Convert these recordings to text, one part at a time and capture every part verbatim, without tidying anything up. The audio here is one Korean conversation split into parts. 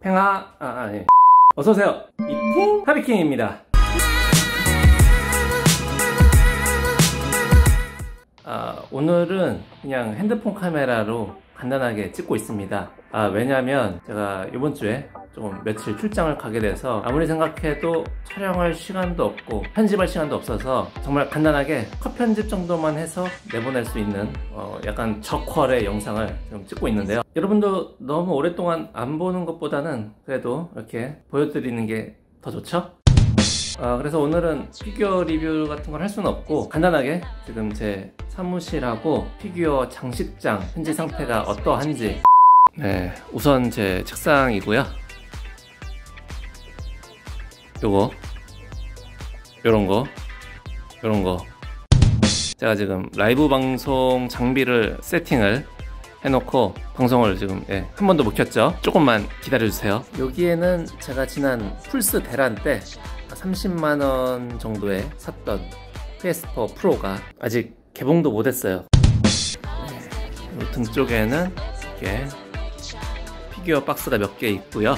팽아, 아, 아, 예. 어서오세요. 이팅 하비킹입니다. 아, 오늘은 그냥 핸드폰 카메라로 간단하게 찍고 있습니다. 아, 왜냐면 제가 이번 주에 좀 며칠 출장을 가게 돼서 아무리 생각해도 촬영할 시간도 없고 편집할 시간도 없어서 정말 간단하게 컷 편집 정도만 해서 내보낼 수 있는 어 약간 저퀄의 영상을 좀 찍고 있는데요. 여러분도 너무 오랫동안 안 보는 것보다는 그래도 이렇게 보여드리는 게 더 좋죠? 어, 그래서 오늘은 피규어 리뷰 같은 걸 할 수는 없고 간단하게 지금 제 사무실하고 피규어 장식장 현재 상태가 어떠한지. 네, 우선 제 책상이고요. 요거 요런거 요런거 제가 지금 라이브 방송 장비를 세팅을 해놓고 방송을 지금 예, 한 번도 못 켰죠. 조금만 기다려주세요. 여기에는 제가 지난 플스 대란 때 삼십만 원 정도에 샀던 피에스 사 프로가 아직 개봉도 못했어요. 네, 등 쪽에는 이렇게 피규어 박스가 몇 개 있고요.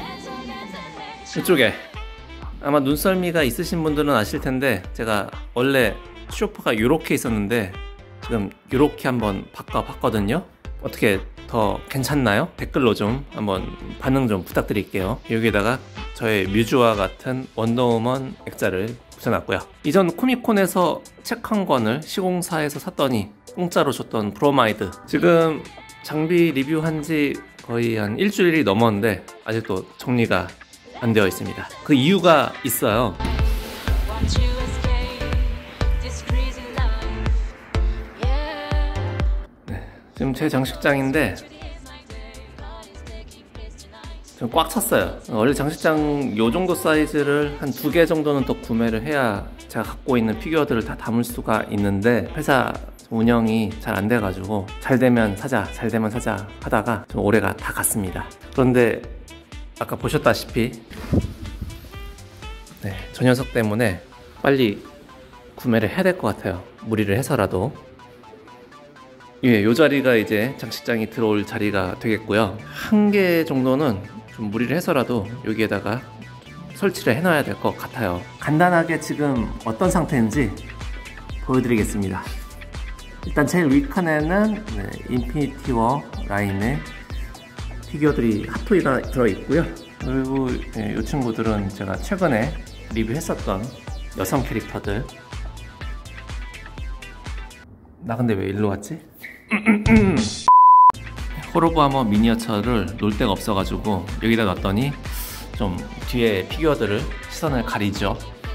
이쪽에 아마 눈썰미가 있으신 분들은 아실 텐데 제가 원래 쇼퍼가 이렇게 있었는데 지금 이렇게 한번 바꿔봤거든요. 어떻게 더 괜찮나요? 댓글로 좀 한번 반응 좀 부탁드릴게요. 여기에다가 저의 뮤즈와 같은 원더우먼 액자를 붙여놨고요. 이전 코미콘에서 책 한 권을 시공사에서 샀더니 공짜로 줬던 브로마이드, 지금 장비 리뷰한 지 거의 한 일주일이 넘었는데 아직도 정리가 안 되어 있습니다. 그 이유가 있어요. 네, 지금 제 장식장인데 지금 꽉 찼어요. 원래 장식장 요 정도 사이즈를 한 두 개 정도는 더 구매를 해야 제가 갖고 있는 피규어들을 다 담을 수가 있는데 회사 운영이 잘 안 돼가지고 잘 되면 사자 잘 되면 사자 하다가 좀 올해가 다 갔습니다. 그런데 아까 보셨다시피 네, 저 녀석 때문에 빨리 구매를 해야 될 것 같아요. 무리를 해서라도. 예, 요 자리가 이제 장식장이 들어올 자리가 되겠고요. 한 개 정도는 좀 무리를 해서라도 여기에다가 설치를 해놔야 될 것 같아요. 간단하게 지금 어떤 상태인지 보여드리겠습니다. 일단 제일 윗칸에는 네, 인피니티 워 라인의 피규어들이 핫토이가 들어있고요. 그리고 네, 이 친구들은 제가 최근에 리뷰했었던 여성 캐릭터들. 나 근데 왜 일로 왔지? 호로브하머 미니어처를 놓을 데가 없어가지고 여기다 놨더니 좀 뒤에 피규어들을 시선을 가리죠.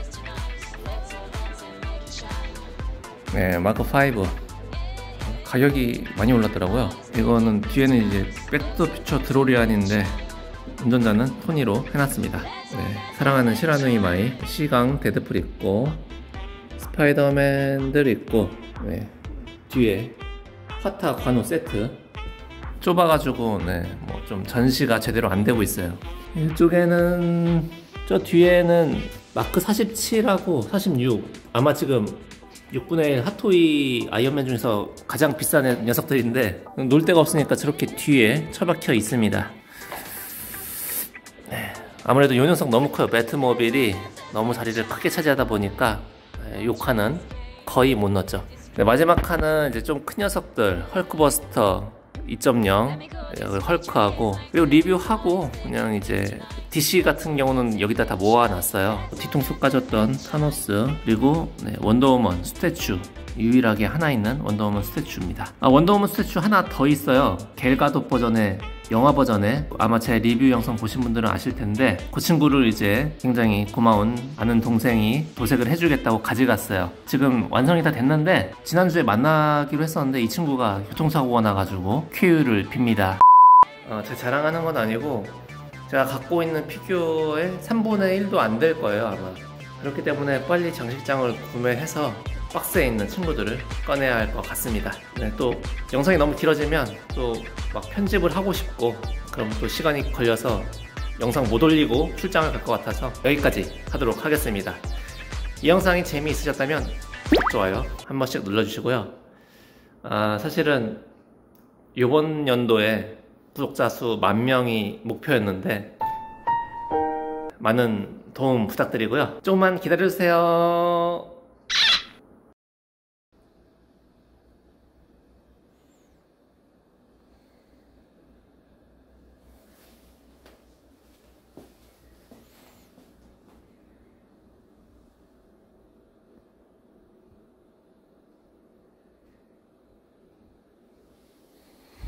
네, 마크 오 가격이 많이 올랐더라고요. 이거는 뒤에는 이제 백투더퓨처 드로리안인데 운전자는 토니로 해놨습니다. 네, 사랑하는 시라누이 마이, 시강 데드풀 있고 스파이더맨들 있고 네, 뒤에 화타 관우 세트 좁아가지고 네, 뭐 좀 전시가 제대로 안 되고 있어요. 이쪽에는 저 뒤에는 마크 사십칠하고 사십육, 아마 지금 육분의 일 핫토이 아이언맨 중에서 가장 비싼 녀석들인데 놀 데가 없으니까 저렇게 뒤에 처박혀 있습니다. 네, 아무래도 요 녀석 너무 커요. 배트모빌이 너무 자리를 크게 차지하다 보니까 네, 요 칸은 거의 못 넣었죠. 네, 마지막 칸은 이제 좀 큰 녀석들, 헐크버스터 이 점 영, 헐크하고, 그리고 리뷰하고 그냥 이제 디씨 같은 경우는 여기다 다 모아놨어요. 뒤통수 까졌던 타노스, 그리고 네, 원더우먼 스태츄, 유일하게 하나 있는 원더우먼 스태츄입니다. 아, 원더우먼 스태츄 하나 더 있어요. 겔가도 버전의 영화 버전에. 아마 제 리뷰 영상 보신 분들은 아실 텐데 그 친구를 이제 굉장히 고마운 아는 동생이 도색을 해주겠다고 가져갔어요. 지금 완성이 다 됐는데 지난주에 만나기로 했었는데 이 친구가 교통사고가 나가지고 쾌유를 빕니다. 어, 제 자랑하는 건 아니고 제가 갖고 있는 피규어의 삼분의 일도 안 될 거예요 아마. 그렇기 때문에 빨리 장식장을 구매해서 박스에 있는 친구들을 꺼내야 할 것 같습니다. 네, 또 영상이 너무 길어지면 또 막 편집을 하고 싶고 그럼 또 시간이 걸려서 영상 못 올리고 출장을 갈 것 같아서 여기까지 하도록 하겠습니다. 이 영상이 재미있으셨다면 좋아요 한 번씩 눌러주시고요. 아, 사실은 이번 연도에 구독자 수 만 명이 목표였는데 많은 도움 부탁드리고요. 조금만 기다려주세요.